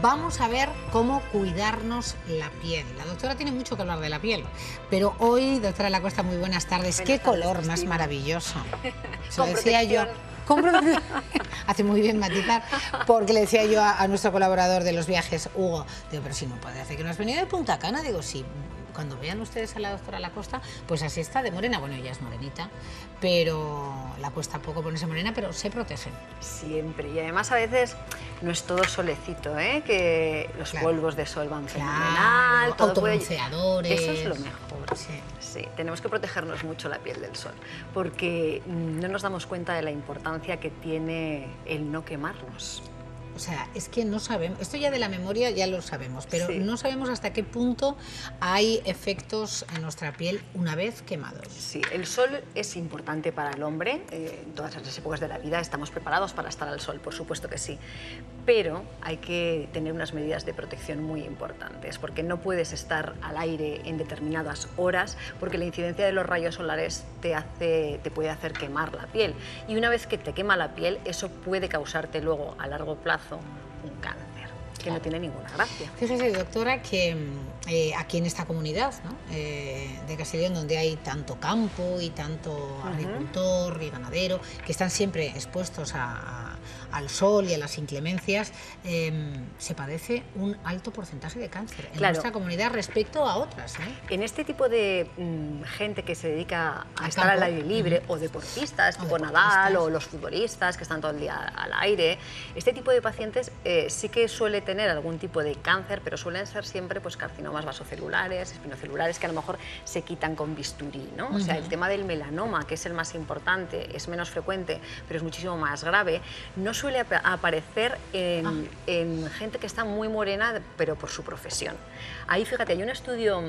vamos a ver cómo cuidarnos la piel. La doctora tiene mucho que hablar de la piel, pero hoy, doctora Lacosta, muy buenas tardes. Qué color más maravilloso. Se lo decía yo. Hace muy bien matizar, porque le decía yo a nuestro colaborador de los viajes, Hugo, digo, pero si no puede hacer que no has venido de Punta Cana, digo, sí. Cuando vean ustedes a la doctora Lacosta, pues así está de morena. Bueno, ella es morenita, pero la cuesta poco ponerse morena, pero se protegen. Siempre. Y además a veces no es todo solecito, ¿eh? Que los polvos de sol van fenomenal. Autobronceadores. Eso es lo mejor. Sí, tenemos que protegernos mucho la piel del sol, porque no nos damos cuenta de la importancia que tiene el no quemarnos. O sea, es que no sabemos, esto ya de la memoria ya lo sabemos, pero no sabemos hasta qué punto hay efectos en nuestra piel una vez quemados. Sí, el sol es importante para el hombre, en todas las épocas de la vida estamos preparados para estar al sol, por supuesto que sí, pero hay que tener unas medidas de protección muy importantes, porque no puedes estar al aire en determinadas horas, porque la incidencia de los rayos solares te puede hacer quemar la piel, y una vez que te quema la piel, eso puede causarte luego a largo plazo un cáncer, que no tiene ninguna gracia. Fíjese, doctora, que aquí en esta comunidad, ¿no? De Castellón, donde hay tanto campo y tanto agricultor y ganadero, que están siempre expuestos al sol y a las inclemencias, se padece un alto porcentaje de cáncer en nuestra comunidad respecto a otras. En este tipo de gente que se dedica a estar al aire libre, o deportistas, tipo Nadal, o los futbolistas que están todo el día al aire, este tipo de pacientes sí que suele tener algún tipo de cáncer, pero suelen ser siempre pues carcinomas vasocelulares, espinocelulares, que a lo mejor se quitan con bisturí, ¿no? O sea, el tema del melanoma, que es el más importante, es menos frecuente, pero es muchísimo más grave, no suele aparecer en gente que está muy morena, pero por su profesión. Ahí, fíjate, hay un estudio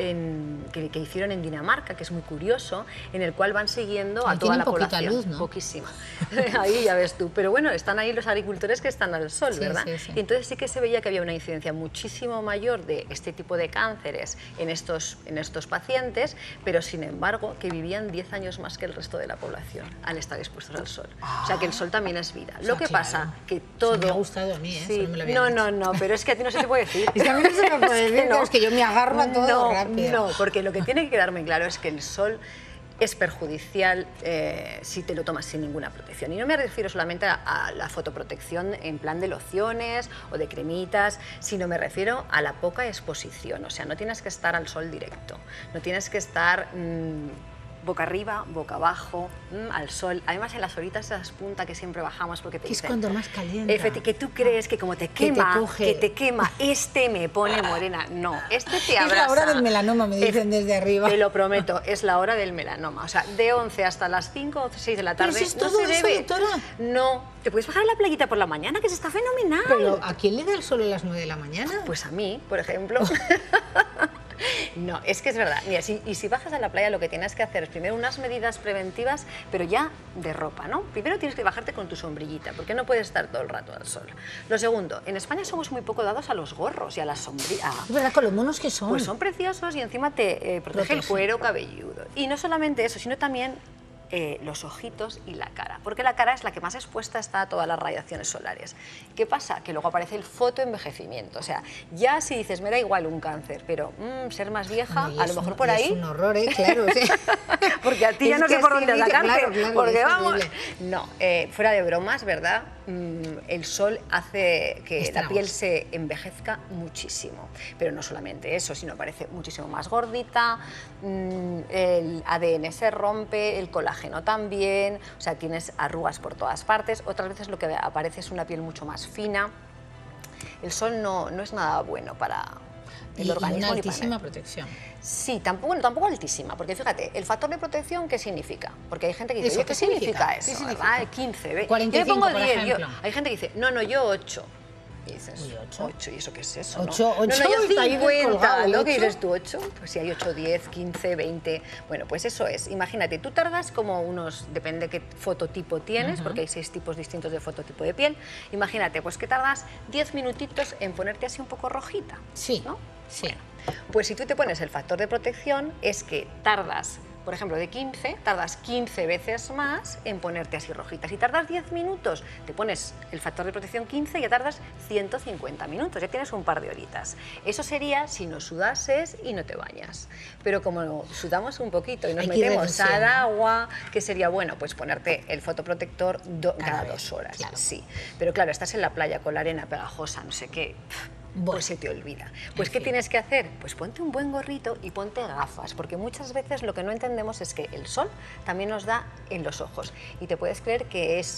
que hicieron en Dinamarca, que es muy curioso, en el cual van siguiendo a toda la población. Luz, ¿no? Poquísima. Ahí ya ves tú. Pero bueno, están ahí los agricultores que están al sol, ¿verdad? Y entonces sí que se veía que había una incidencia muchísimo mayor de este tipo de cánceres en estos pacientes, pero sin embargo que vivían 10 años más que el resto de la población al estar expuestos al sol. O sea que el sol también es vida. Lo que pasa que todo... Me ha gustado a mí, ¿eh? No, pero es que a ti no se te puede decir. Es que a mí no se me puede decir, es que yo me agarro a todo rápido. No, porque lo que tiene que quedarme claro es que el sol es perjudicial si te lo tomas sin ninguna protección. Y no me refiero solamente a la fotoprotección en plan de lociones o de cremitas, sino me refiero a la poca exposición. O sea, no tienes que estar al sol directo, no tienes que estar boca arriba, boca abajo, al sol. Además, en las horitas esas puntas que siempre bajamos porque te dicen... Es cuando más calienta. Que tú crees que como te quema, este me pone morena. No, este te abraza. Es la hora del melanoma, me dicen desde arriba. Te lo prometo, es la hora del melanoma. O sea, de 11 hasta las 5 o 6 de la tarde. ¿Pero si es todo no se eso, debe. doctora? No, te puedes bajar a la playita por la mañana, que se está fenomenal. ¿Pero a quién le da el sol a las 9 de la mañana? Pues a mí, por ejemplo. No, es que es verdad. Mira, si bajas a la playa, lo que tienes que hacer es primero unas medidas preventivas, pero ya de ropa, ¿no? Primero tienes que bajarte con tu sombrillita, porque no puedes estar todo el rato al sol. Lo segundo, en España somos muy poco dados a los gorros y a las sombrillas. Es verdad, con los monos que son. Pues son preciosos y encima te protege el cuero cabelludo. Y no solamente eso, sino también los ojitos y la cara, porque la cara es la que más expuesta está a todas las radiaciones solares. ¿Qué pasa? Que luego aparece el fotoenvejecimiento, o sea, ya si dices, me da igual un cáncer, pero ser más vieja, a lo mejor por ahí... Es un horror, claro, sí. Porque a ti ya no sé por dónde atacarte, claro, porque vamos... No, fuera de bromas, ¿verdad? El sol hace que la piel se envejezca muchísimo, pero no solamente eso, sino parece muchísimo más gordita, el ADN se rompe, el colágeno también, o sea, tienes arrugas por todas partes. Otras veces lo que aparece es una piel mucho más fina. El sol no es nada bueno para el organismo. Y una altísima protección. Sí, tampoco altísima, porque fíjate, el factor de protección, ¿qué significa? Porque hay gente que dice, ¿qué significa eso? ¿Qué significa? 15, 45, yo le pongo 10, ejemplo. Hay gente que dice, no, yo 8. Y dices, Uy, 8. ¿Y eso qué es eso? 8, no, yo 50, ¿no? ¿Qué dices tú? 8, pues si hay 8, 10, 15, 20... Bueno, pues eso es. Imagínate, tú tardas como unos... Depende qué fototipo tienes, porque hay 6 tipos distintos de fototipo de piel. Imagínate, pues que tardas 10 minutitos en ponerte así un poco rojita. Sí, ¿no? sí. Bueno, pues si tú te pones el factor de protección, es que tardas por ejemplo, de 15, tardas 15 veces más en ponerte así rojitas. Si tardas 10 minutos, te pones el factor de protección 15 y ya tardas 150 minutos, ya tienes un par de horitas. Eso sería si no sudases y no te bañas. Pero como sudamos un poquito y nos metemos al agua, ¿qué sería bueno? Pues ponerte el fotoprotector cada 2 horas. Claro. Sí, pero claro, estás en la playa con la arena pegajosa, no sé qué... Pues se te olvida. Pues ¿qué tienes que hacer? Pues ponte un buen gorrito y ponte gafas, porque muchas veces lo que no entendemos es que el sol también nos da en los ojos y te puedes creer que es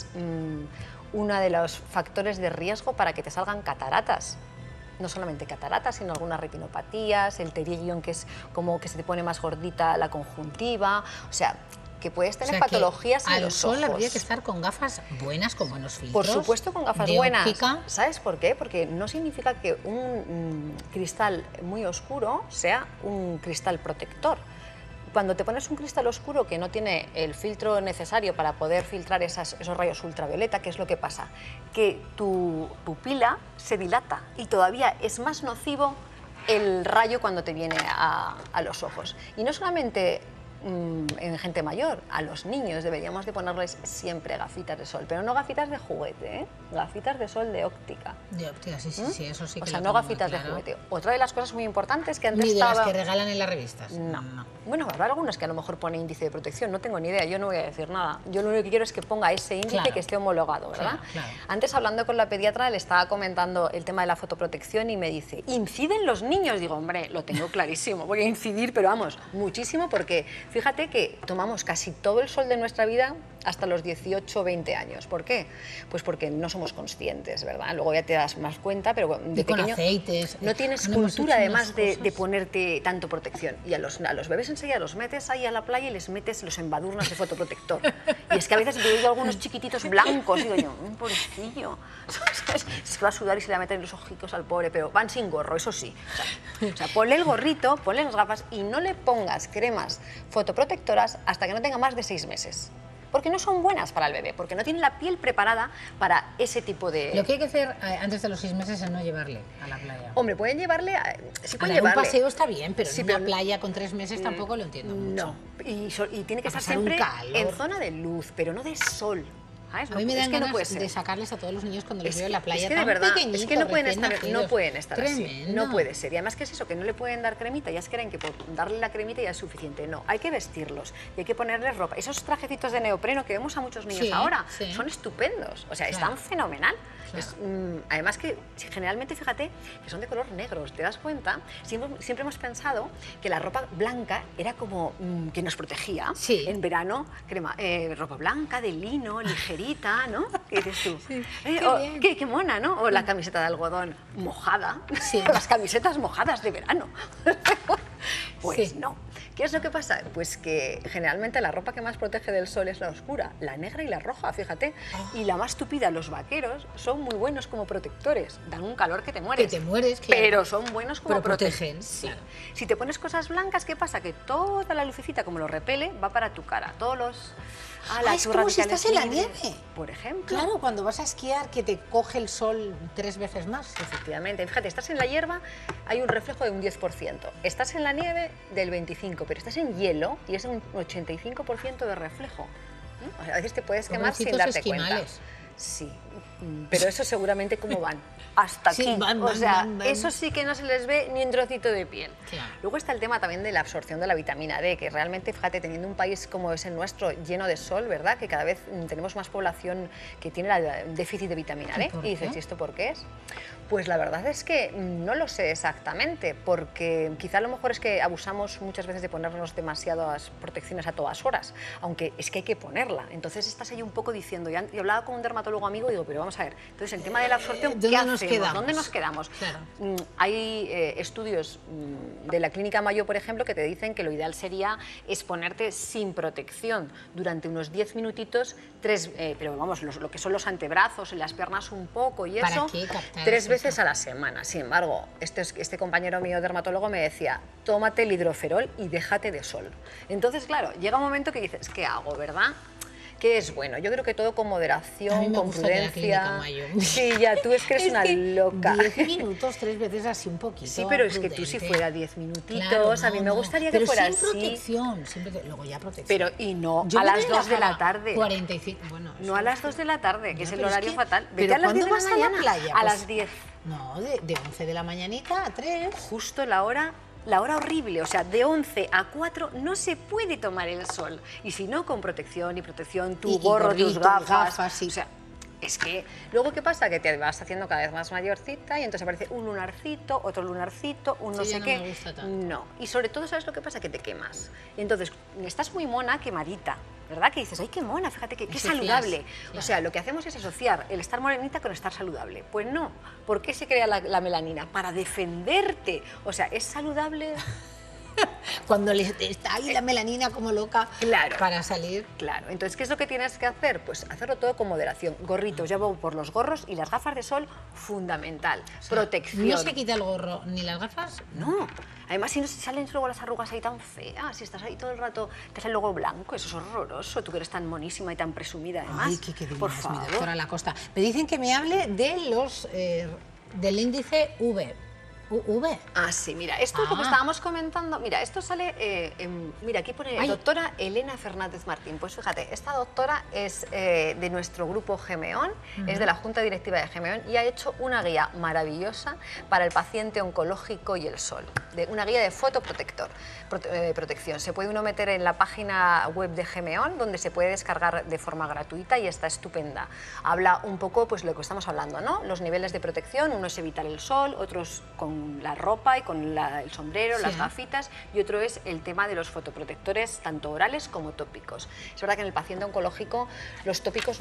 uno de los factores de riesgo para que te salgan cataratas. No solamente cataratas, sino algunas retinopatías, el pterygium, que es como que se te pone más gordita la conjuntiva, o sea, que puedes tener patologías en los ojos. Al sol habría que estar con gafas buenas, con buenos filtros. Por supuesto, con gafas buenas. Óptica. ¿Sabes por qué? Porque no significa que un cristal muy oscuro sea un cristal protector. Cuando te pones un cristal oscuro que no tiene el filtro necesario para poder filtrar esos rayos ultravioleta, ¿qué es lo que pasa? Que tu pupila se dilata y todavía es más nocivo el rayo cuando te viene a los ojos. Y no solamente en gente mayor, a los niños deberíamos de ponerles siempre gafitas de sol, pero no gafitas de juguete, ¿eh? Gafitas de sol de óptica. De óptica, sí, eso sí que o sea, no gafitas de juguete. Otra de las cosas muy importantes que antes ni de las que regalan en las revistas. No. Bueno, habrá algunas que a lo mejor pone índice de protección, no tengo ni idea, yo no voy a decir nada. Yo lo único que quiero es que ponga ese índice que esté homologado, ¿verdad? Claro. Antes, hablando con la pediatra, le estaba comentando el tema de la fotoprotección y me dice, ¿inciden los niños? Digo, hombre, lo tengo clarísimo, voy a incidir, pero vamos, muchísimo, porque fíjate que tomamos casi todo el sol de nuestra vida hasta los 18 o 20 años. ¿Por qué? Pues porque no somos conscientes, ¿verdad? Luego ya te das más cuenta, pero de pequeño aceites, no tienes cultura además de ponerte tanto protección. Y a los bebés enseguida los metes ahí a la playa y les metes los embadurnas de fotoprotector. Y es que a veces veo yo algunos chiquititos blancos y digo yo, pobrecillo, es que va a sudar y se le va a meter los ojitos al pobre, pero van sin gorro, eso sí. O sea, ponle el gorrito, ponle las gafas y no le pongas cremas fotoprotectoras hasta que no tenga más de 6 meses. Porque no son buenas para el bebé, porque no tiene la piel preparada para ese tipo de... Lo que hay que hacer antes de los 6 meses es no llevarle a la playa. Hombre, pueden llevarle... Sí, pueden llevarle. Un paseo está bien, pero sí, en una playa con 3 meses tampoco lo entiendo mucho. No, y tiene que estar siempre en zona de luz, pero no de sol. ¿Sabes? A mí me dan ganas de sacarles a todos los niños cuando los veo en la playa. Es que de verdad, es que no pueden estar Tremendo. así. No puede ser. Y además, ¿qué es eso? Que no le pueden dar cremita. Ya se creen que por darle la cremita ya es suficiente. No, hay que vestirlos y hay que ponerles ropa. Esos trajecitos de neopreno que vemos a muchos niños ahora son estupendos. O sea, están fenomenal. Además que generalmente, fíjate, que son de color negro. ¿Te das cuenta? Siempre hemos pensado que la ropa blanca era como que nos protegía. En verano, ropa blanca, de lino, ligerita, ¿no? ¿Qué dices tú? Qué mona, ¿no? O la camiseta de algodón mojada. Las camisetas mojadas de verano. Pues no. ¿Qué es lo que pasa? Pues que generalmente la ropa que más protege del sol es la oscura, la negra y la roja, fíjate. Y la más tupida, los vaqueros, son muy buenos como protectores. Dan un calor que te mueres. Que te mueres, claro. Pero son buenos como protegen. Claro. Si te pones cosas blancas, ¿qué pasa? Que toda la lucecita, como lo repele, va para tu cara. Todos los... es como si estás en la nieve. Por ejemplo. Claro, cuando vas a esquiar que te coge el sol 3 veces más. Efectivamente. Fíjate, estás en la hierba, hay un reflejo de un 10%. Estás en la nieve del 25%, pero estás en hielo y es un 85% de reflejo. O sea, a veces te puedes quemar sin darte cuenta. Sí, pero eso seguramente cómo van. Hasta aquí. O sea, eso sí que no se les ve ni un trocito de piel. Claro. Luego está el tema también de la absorción de la vitamina D, que realmente, fíjate, teniendo un país como es el nuestro, lleno de sol, ¿verdad? Que cada vez tenemos más población que tiene déficit de vitamina D. Y dices, ¿y esto por qué es? Pues la verdad es que no lo sé exactamente, porque quizá a lo mejor es que abusamos muchas veces de ponernos demasiadas protecciones a todas horas, aunque es que hay que ponerla. Entonces estás ahí un poco diciendo, y hablaba con un dermatólogo amigo y digo, pero vamos a ver, entonces el tema de la absorción, ¿qué hacemos? ¿Dónde nos quedamos? Claro. Hay estudios de la Clínica Mayo, por ejemplo, que te dicen que lo ideal sería exponerte sin protección durante unos 10 minutitos, pero vamos, lo que son los antebrazos y las piernas un poco y eso, 3 veces a la semana. Sin embargo, este compañero mío dermatólogo me decía, tómate el hidroferol y déjate de sol. Entonces, claro, llega un momento que dices, ¿qué hago, verdad? ¿Qué es bueno? Yo creo que todo con moderación, A mí me con gusta de la clínica prudencia. Mayo. Sí, ya, tú es que eres una loca. 10 minutos, 3 veces así un poquito. Sí, pero es que tú si fuera 10 minutitos, a mí me gustaría que fuera así. Pero sin protección, siempre, luego ya protección. Pero, y no Yo a me las voy 2 de la cama tarde. 45, bueno. No a las 2 de la tarde, que es el horario fatal. Pero Vete a las 10 ¿cuándo de la vas a la mañana. playa? A Pues, las 10. No, de 11 de la mañanita a 3. Justo la hora horrible, o sea, de 11 a 4 no se puede tomar el sol. Y si no, con protección, tu Y gorro, gorrito, tus gafas. sí. O sea, es que luego, ¿qué pasa? Que te vas haciendo cada vez más mayorcita y entonces aparece un lunarcito, otro lunarcito, un no Sí, sé ya qué. no me gusta tanto. No, y sobre todo, ¿sabes lo que pasa? Que te quemas. Y entonces, estás muy mona, quemadita, ¿verdad? Que dices, ay, qué mona, fíjate qué saludable. Claro. O sea, lo que hacemos es asociar el estar morenita con estar saludable. Pues no, ¿por qué se crea la melanina? Para defenderte. O sea, es saludable. Cuando está ahí la melanina como loca Claro. para salir. Claro, entonces, ¿qué es lo que tienes que hacer? Pues hacerlo todo con moderación. Gorritos, ya voy por los gorros y las gafas de sol, fundamental. Protección. ¿No se quita el gorro ni las gafas? No. Además, si no salen luego las arrugas ahí tan feas, si estás ahí todo el rato, te sale luego blanco, eso es horroroso. Tú que eres tan monísima y tan presumida, además. Ay, qué divina por es favor. mi doctora Lacosta. Me dicen que me hable de los del índice V. ¿V? Ah, sí, mira, esto es lo que estábamos comentando. Mira, esto sale, mira, aquí pone doctora Elena Fernández Martín. Pues fíjate, esta doctora es de nuestro grupo Gemeón, es de la Junta Directiva de Gemeón y ha hecho una guía maravillosa para el paciente oncológico y el sol. Una guía de fotoprotector, protección. Se puede uno meter en la página web de Gemeón, donde se puede descargar de forma gratuita y está estupenda. Habla un poco, pues, lo que estamos hablando, ¿no? Los niveles de protección, uno es evitar el sol, otros con la ropa y con el sombrero, las gafitas, y otro es el tema de los fotoprotectores, tanto orales como tópicos. Es verdad que en el paciente oncológico los tópicos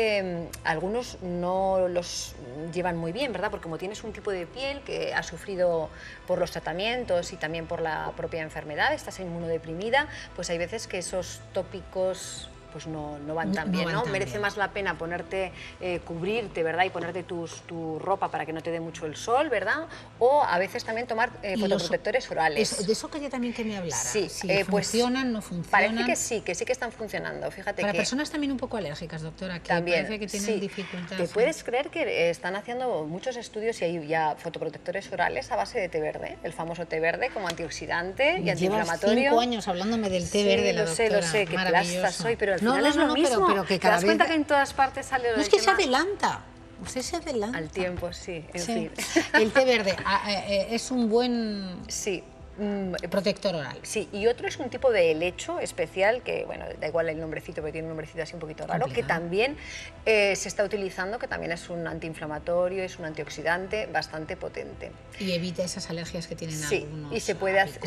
algunos no los llevan muy bien, ¿verdad? Porque como tienes un tipo de piel que ha sufrido por los tratamientos y también por la propia enfermedad, estás inmunodeprimida, pues hay veces que esos tópicos pues no van tan bien, ¿no? Merece más la pena ponerte, cubrirte, ¿verdad? Y ponerte tu ropa para que no te dé mucho el sol, ¿verdad? O a veces también tomar fotoprotectores orales. De eso quería también que me hablara. Sí, si pues, funcionan, no funcionan. Parece que sí que están funcionando. Fíjate para que personas también un poco alérgicas, doctora, que también, parece que tienen dificultades. ¿Te puedes creer que están haciendo muchos estudios y hay ya fotoprotectores orales a base de té verde? El famoso té verde como antioxidante y antiinflamatorio. Llevas 5 años hablándome del té verde, la doctora. Lo sé, qué plasta soy, pero al final es lo mismo. Pero que ¿Te das cuenta que en todas partes sale lo No, es que se adelanta. Usted se adelanta. Al tiempo, sí, en fin. El té verde es un buen... Sí. Protector oral. Sí, y otro es un tipo de helecho especial que, bueno, da igual el nombrecito, pero tiene un nombrecito así un poquito raro, complicado, que también se está utilizando, que también es un antiinflamatorio, es un antioxidante bastante potente. Y evita esas alergias que tienen algunos. Y se puede hacer,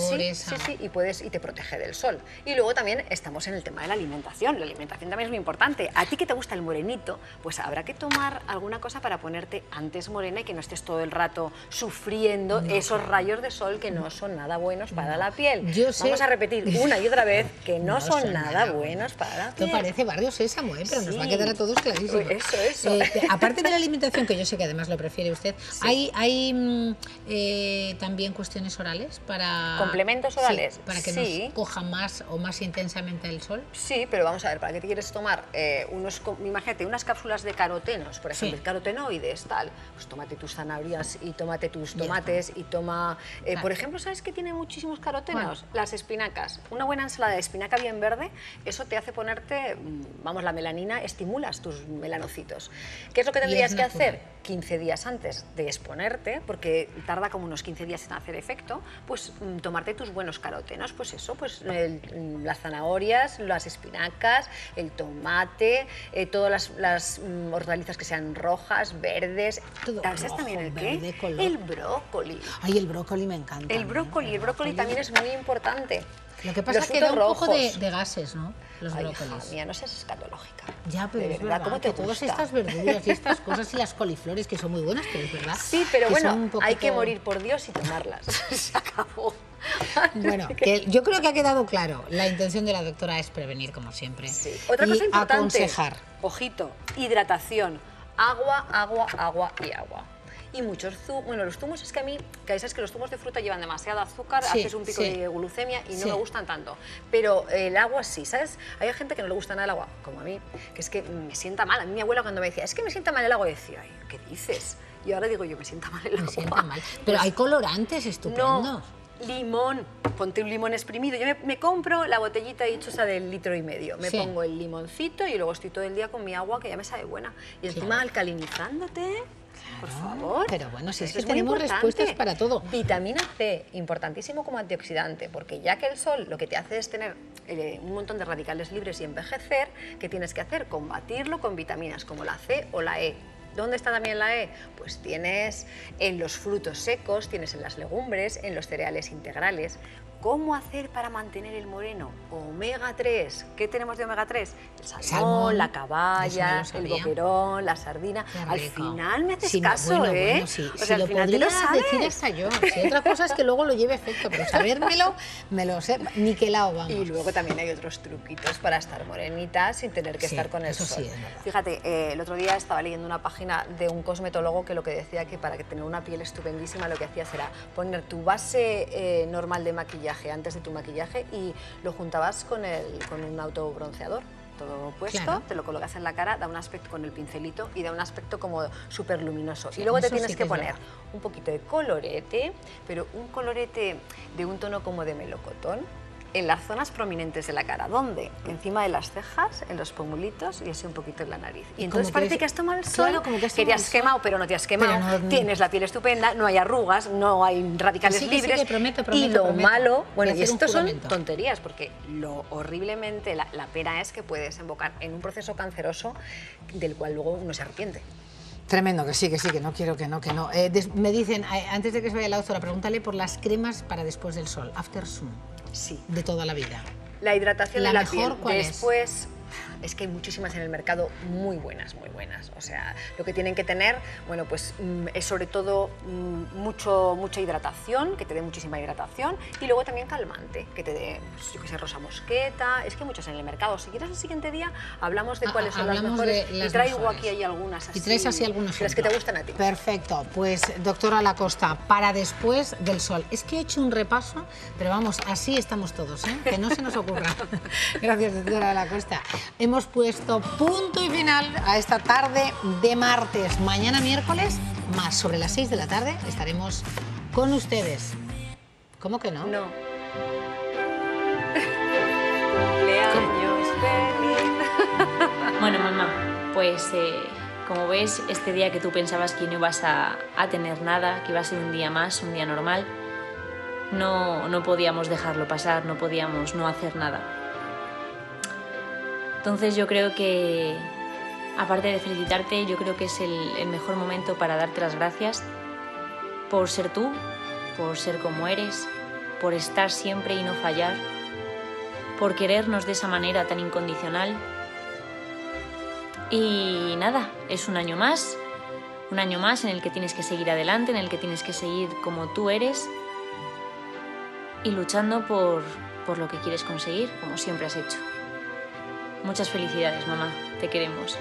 y te protege del sol. Y luego también estamos en el tema de la alimentación. La alimentación también es muy importante. A ti que te gusta el morenito, pues habrá que tomar alguna cosa para ponerte antes morena y que no estés todo el rato sufriendo esos rayos de sol que no son nada buenos para la piel. Vamos a repetir una y otra vez que no son nada buenos para la piel. Esto parece Barrio Sésamo, pero nos va a quedar a todos clarísimo. Eso. Aparte de la alimentación, que yo sé que además lo prefiere usted, ¿hay también cuestiones orales para... ¿Complementos orales? Sí, para que nos coja más o más intensamente el sol. Sí, pero vamos a ver, ¿para qué te quieres tomar imagínate, unas cápsulas de carotenos, por ejemplo, carotenoides, tal? Pues tómate tus zanahorias y tómate tus tomates y toma... por ejemplo, ¿sabes qué tiene muchísimos carotenos? Las espinacas. Una buena ensalada de espinaca bien verde, eso te hace ponerte, vamos, la melanina, estimulas tus melanocitos. ¿Qué es lo que tendrías que hacer? 15 días antes de exponerte, porque tarda como unos 15 días en hacer efecto, pues tomarte tus buenos carotenos, pues eso, pues las zanahorias, las espinacas, el tomate, todas las hortalizas que sean rojas, verdes. ¿Sabes también el qué? El brócoli. Ay, el brócoli me encanta. El brócoli también es muy importante. Lo que pasa es que da un poco de gases, ¿no? Los brócolis. Hija mía, no seas escatológica. Ya, pero es verdad, ¿cómo te que todas estas verduras y estas cosas y las coliflores que son muy buenas, pero es verdad. Sí, pero bueno, hay que morir por Dios y tomarlas. Se acabó. Bueno, yo creo que ha quedado claro. La intención de la doctora es prevenir, como siempre. Sí. Otra cosa importante. Aconsejar. Ojito, hidratación. Agua, agua, agua y agua. y muchos zumos. Bueno, los zumos es que a mí, que sabes que los zumos de fruta llevan demasiado azúcar, Sí, haces un pico sí. de glucemia y no Sí. me gustan tanto. Pero el agua sí, ¿sabes? Hay gente que no le gusta nada el agua, como a mí, que es que me sienta mal. A mí mi abuela cuando me decía, es que me sienta mal el agua, decía, ay, ¿qué dices? Y ahora digo yo, me sienta mal el agua. Me sienta mal. Pero hay colorantes estupendos. No, limón, ponte un limón exprimido. Yo me compro la botellita dichosa del 1,5 litros. Me Sí. pongo el limoncito y luego estoy todo el día con mi agua que ya me sabe buena. Y encima Claro. alcalinizándote, por favor. Pero bueno, si es Eso que muy tenemos importante. respuestas para todo. Vitamina C, importantísimo como antioxidante, porque ya que el sol lo que te hace es tener un montón de radicales libres y envejecer, ¿qué tienes que hacer? Combatirlo con vitaminas como la C o la E. ¿Dónde está también la E? Pues tienes en los frutos secos, tienes en las legumbres, en los cereales integrales. ¿Cómo hacer para mantener el moreno? Omega 3. ¿Qué tenemos de omega 3? El salmón, la Eso caballa, no lo el sabía. boquerón, la sardina. Qué Al rico. final me haces Sí, no, caso, bueno, ¿eh? bueno, sí. O Si sea, al lo final te lo podría sabes. decir hasta yo. Si otra cosa es que luego lo lleve efecto, pero sabérmelo, me lo sé. Niquelao, vamos. Y luego también hay otros truquitos para estar morenita sin tener que Sí, estar con el eso sol. sí es verdad. Fíjate, el otro día estaba leyendo una página de un cosmetólogo que lo que decía que para tener una piel estupendísima lo que hacías era poner tu base normal de maquillaje antes de tu maquillaje y lo juntabas con un autobronceador. Todo puesto, Claro. te lo colocas en la cara, da un aspecto con el pincelito y da un aspecto como súper luminoso. Sí, y luego te eso tienes sí que que es poner verdad. un poquito de colorete, pero un colorete de un tono como de melocotón, en las zonas prominentes de la cara. ¿Dónde? Encima de las cejas, en los pómulitos y así un poquito en la nariz. Y entonces como parece que que has tomado el sol, claro, como que has te tomado has el sol. quemado, pero no te has quemado. Pero no- Tienes la piel estupenda, no hay arrugas, no hay radicales Que sí, libres. que prometo, y lo prometo. malo, bueno, Voy a y hacer un esto son juramento. tonterías, porque lo horriblemente, la pena es que puede desembocar en un proceso canceroso del cual luego uno se arrepiente. Tremendo, que sí, que no quiero, que no. Me dicen, antes de que se vaya la doctora, pregúntale por las cremas para después del sol, after sun, Sí. de toda la vida. La hidratación ¿La de la mejor piel. cuál es? Después, es que hay muchísimas en el mercado muy buenas, muy buenas. O sea, lo que tienen que tener, bueno, pues es sobre todo mucha hidratación, que te dé muchísima hidratación, y luego también calmante, que te dé, pues, yo qué sé, rosa mosqueta. Es que hay muchas en el mercado. Si quieres el siguiente día hablamos de cuáles son las Hablamos mejores. de las y traigo mejores. aquí hay algunas así. Y traes así algunos de las que te gustan a ti. Perfecto, pues doctora Lacosta, para después del sol. Es que he hecho un repaso, pero vamos, así estamos todos, ¿eh? Que no se nos ocurra. Gracias, doctora Lacosta. Hemos puesto punto y final a esta tarde de martes. Mañana miércoles, más sobre las 6 de la tarde, estaremos con ustedes. ¿Cómo que no? No. Cumpleaños feliz. Bueno, mamá, pues como ves, este día que tú pensabas que no ibas a tener nada, que iba a ser un día más, un día normal, no podíamos dejarlo pasar, no podíamos no hacer nada. Entonces yo creo que, aparte de felicitarte, yo creo que es el mejor momento para darte las gracias por ser tú, por ser como eres, por estar siempre y no fallar, por querernos de esa manera tan incondicional. Y nada, es un año más en el que tienes que seguir adelante, en el que tienes que seguir como tú eres y luchando por lo que quieres conseguir, como siempre has hecho. Muchas felicidades, mamá, te queremos.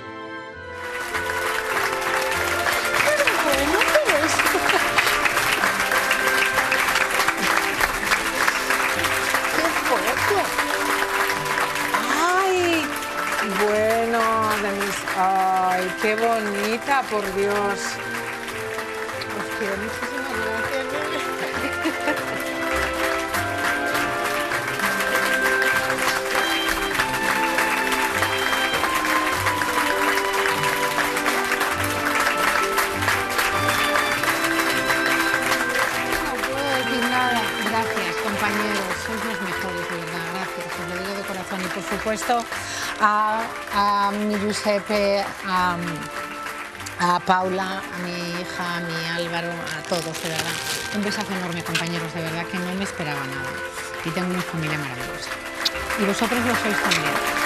¡Ay! Bueno, ¡ay, qué bonita, por Dios! Os quiero muchísimas gracias. No puedo decir nada. Gracias, compañeros. Sois los mejores, de verdad. Gracias. Os lo digo de corazón. Y por supuesto a mi Giuseppe, a Paula, a mi hija, a mi Álvaro, a todos, de verdad. Un besazo enorme, compañeros, de verdad que no me esperaba nada. Y tengo una familia maravillosa. Y vosotros lo sois también.